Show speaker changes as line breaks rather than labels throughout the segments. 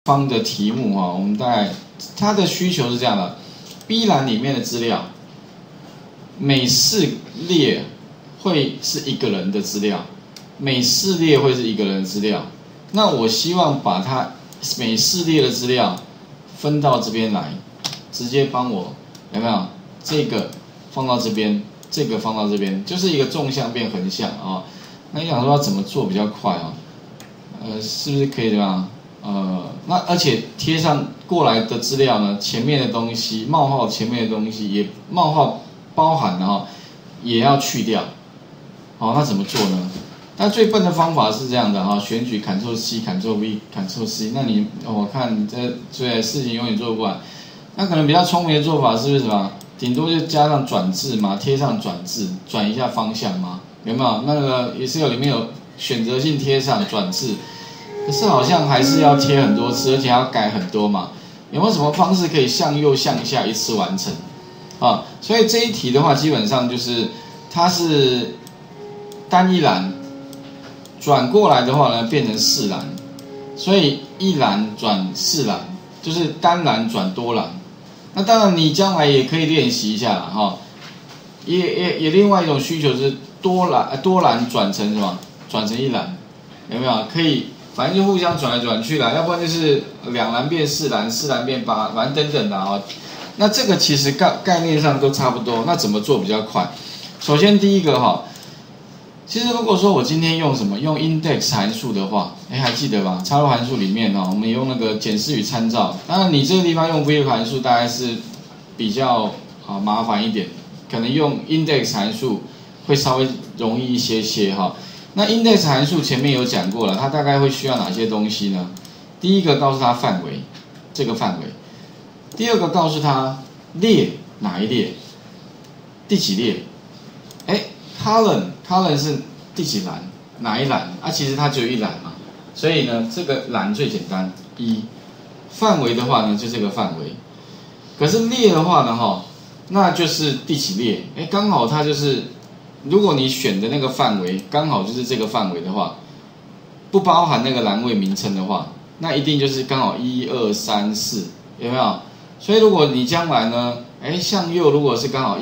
方的题目我们大概它的需求是这样的 ：B 栏里面的资料，每4列会是一个人的资料，每4列会是一个人的资料。那我希望把它每4列的资料分到这边来，直接帮我有没有？这个放到这边，这个放到这边，就是一个纵向变横向啊。那你想说要怎么做比较快啊？是不是可以这样？那而且贴上过来的资料呢，前面的东西冒号前面的东西也冒号包含的也要去掉。好，那怎么做呢？那最笨的方法是这样的选举 Ctrl C、Ctrl V、Ctrl C。那你我看这事情永远做不完。那可能比较聪明的做法是不是什么？顶多就加上转字嘛，贴上转字，转一下方向嘛，有没有？那个也是里面有选择性贴上转字。可是好像还是要贴很多次，而且还要改很多嘛。有没有什么方式可以向右向下一次完成？所以这一题的话，基本上就是它是单一栏转过来的话呢，变成4栏，所以一栏转4栏，就是单栏转多栏。那当然你将来也可以练习一下啦也另外一种需求是多栏转成什么？转成一栏，有没有？可以。反正就互相转来转去啦，要不然就是2栏变4栏，4栏变8栏，反正等等的那这个其实概念上都差不多，那怎么做比较快？首先第一个其实如果说我今天用什么用 index 函数的话，还记得吧？插入函数里面我们用那个检视与参照。当然你这个地方用 VLOOKUP 函数大概是比较麻烦一点，可能用 index 函数会稍微容易一些那 index 函数前面有讲过了，它大概会需要哪些东西呢？第一个告诉它范围，这个范围；第二个告诉它列哪一列，第几列。column 是第几栏，哪一栏？其实它只有一栏嘛，所以呢，这个栏最简单1。范围的话呢，就这个范围。可是列的话呢，那就是第几列？刚好它就是。如果你选的那个范围刚好就是这个范围的话，不包含那个栏位名称的话，那一定就是刚好1、2、3、4，有没有？所以如果你将来呢，向右如果是刚好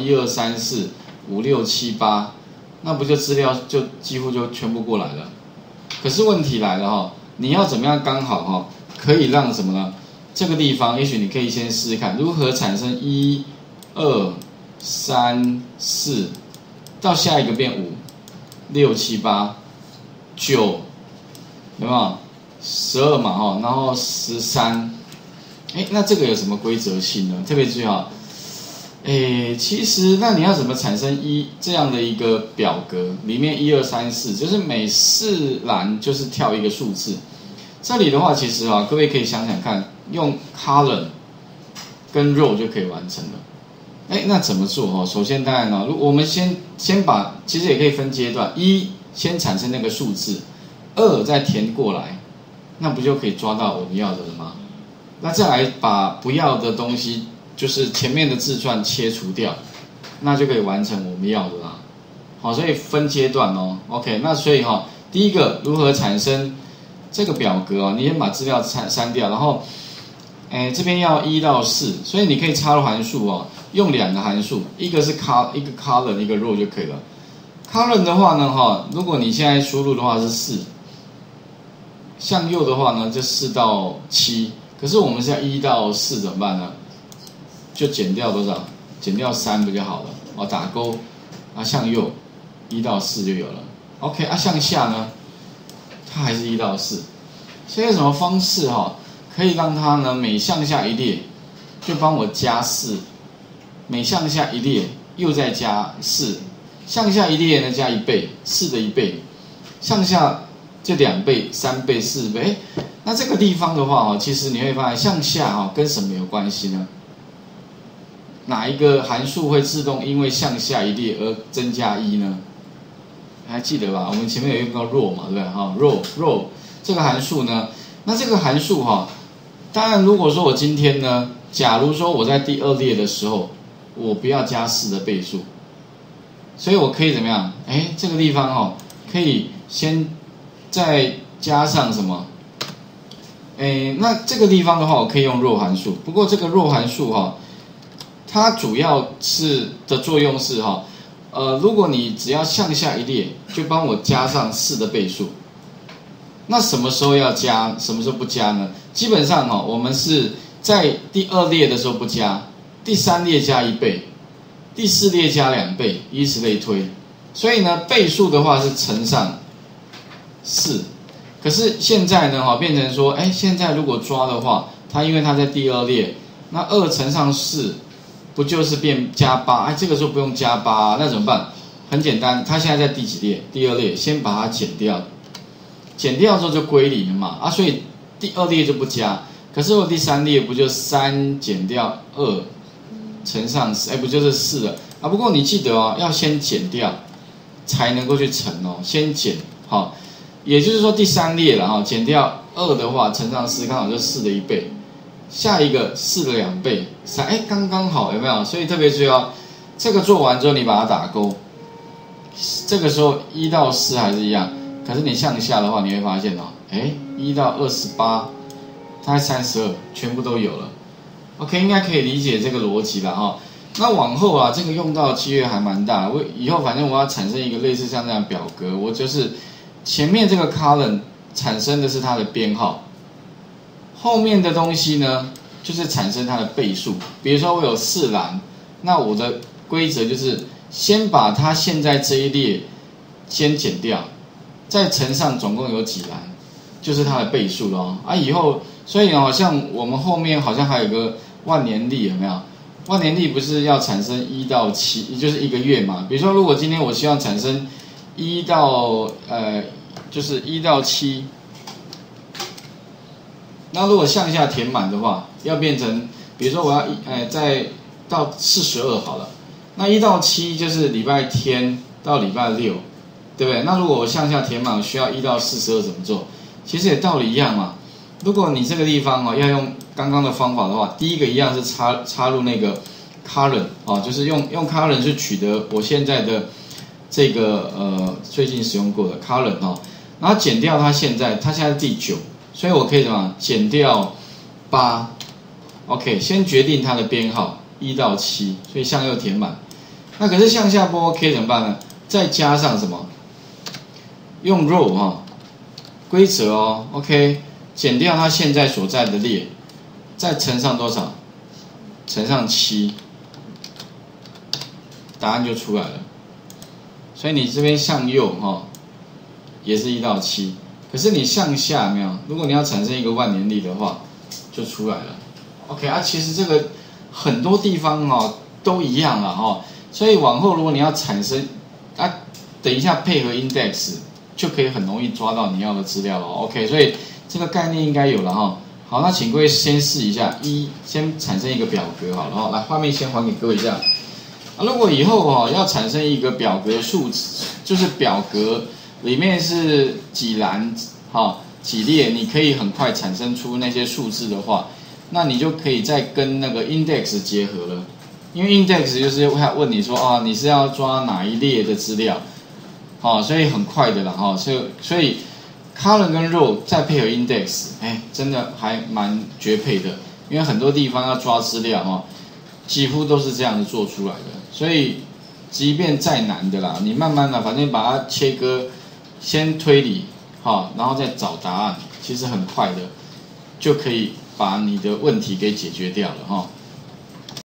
1、2、3、4、5、6、7、8，那不就资料就几乎就全部过来了？可是问题来了你要怎么样刚好可以让什么呢？这个地方也许你可以先试试看如何产生1、2、3、4。到下一个变5、6、7、8、9，有没有？12嘛然后13，那这个有什么规则性呢？特别注意其实那你要怎么产生这样的一个表格？里面1、2、3、4，就是每4栏就是跳一个数字。这里的话，其实各位可以想想看，用 column 跟 row 就可以完成了。那怎么做首先当然我们先把，其实也可以分阶段，1先产生那个数字，2再填过来，那不就可以抓到我们要的了吗？那再来把不要的东西，就是前面的字串切除掉，那就可以完成我们要的啦。所以分阶段OK， 那所以第一个如何产生这个表格你先把资料删掉，然后这边要1到4，所以你可以插入函数用2个函数，一个是一个 column 一个 row 就可以了。column 的话呢如果你现在输入的话是4，向右的话呢就4到7，可是我们是要1到4怎么办呢？就减掉多少？减掉3不就好了？打勾向右1到4就有了。OK 向下呢，它还是1到4。所以有什么方式可以让它呢每向下一列就帮我加4，每向下一列又再加4，向下一列呢加1倍，4的1倍，向下就2倍、3倍、4倍。那这个地方的话其实你会发现向下跟什么有关系呢？哪一个函数会自动因为向下一列而增加1呢？还记得吧？我们前面有用到 row 嘛，对不对？row 这个函数呢，那这个函数当然如果说我今天呢，假如说我在第2列的时候，我不要加4的倍数，所以我可以怎么样？这个地方可以先再加上什么那这个地方的话，我可以用弱函数。不过这个弱函数哈，它主要的作用是哈，如果你只要向下一列，就帮我加上4的倍数。那什么时候要加，什么时候不加呢？基本上哈，我们是在第2列的时候不加，第3列加1倍，第4列加2倍，以此类推。所以呢，倍数的话是乘上4。可是现在呢，变成说，现在如果抓的话，因为它在第2列，那2乘上4，不就是变加8？这个时候不用加8，那怎么办？很简单，它现在在第几列？第2列，先把它减掉，减掉之后就归零了嘛，所以第2列就不加。可是我第3列不就3减掉2乘上4，不就是4了不过你记得要先减掉，才能够去乘先减好。也就是说第3列了减掉2的话乘上4，刚好就4的1倍，下一个4的2倍，3刚刚好，有没有？所以特别注意这个做完之后你把它打勾，这个时候1到4还是一样，可是你向下的话你会发现1到28，大概32，全部都有了。OK， 应该可以理解这个逻辑了那往后这个用到的机会还蛮大，以后反正我要产生一个类似像这样的表格，我就是前面这个 column 产生的是它的编号，后面的东西呢就是产生它的倍数。比如说我有4栏，那我的规则就是先把它现在这一列先减掉，再乘上总共有几栏，就是它的倍数咯以后所以像我们后面好像还有一个万年历，有没有？万年历不是要产生1到7，也就是1个月嘛。比如说如果今天我希望产生1到就是1到7，那如果向下填满的话，要变成比如说我要再到42好了，那1到7就是礼拜天到礼拜6，对不对？那如果我向下填满，我需要1到42怎么做？其实也道理一样嘛。如果你这个地方要用刚刚的方法的话，第一个一样是插入那个 current 就是用 current 去取得我现在的这个最近使用过的 current 然后减掉它现在第9，所以我可以怎么减掉8 ？OK， 先决定它的编号1到7，所以向右填满。那可是向下不 OK 怎么办呢？再加上什么？用 row 规则OK。减掉它现在所在的列，再乘上多少？乘上7，答案就出来了。所以你这边向右也是1到7，可是你向下有没有？如果你要产生一个万年历的话，就出来了。OK 其实这个很多地方都一样了所以往后如果你要产生等一下配合 index 就可以很容易抓到你要的资料了。OK， 所以这个概念应该有了好，那请各位先试一下，先产生一个表格好了来，画面先还给各位一下。如果以后要产生一个表格数值，就是表格里面是几栏几列，你可以很快产生出那些数字的话，那你就可以再跟那个 index 结合了。因为 index 就是会问你说你是要抓哪一列的资料所以很快的啦所以column 跟 row 再配合 index， 真的还蛮绝配的。因为很多地方要抓资料几乎都是这样子做出来的。所以即便再难的啦，你慢慢的反正把它切割，先推理然后再找答案，其实很快的就可以把你的问题给解决掉了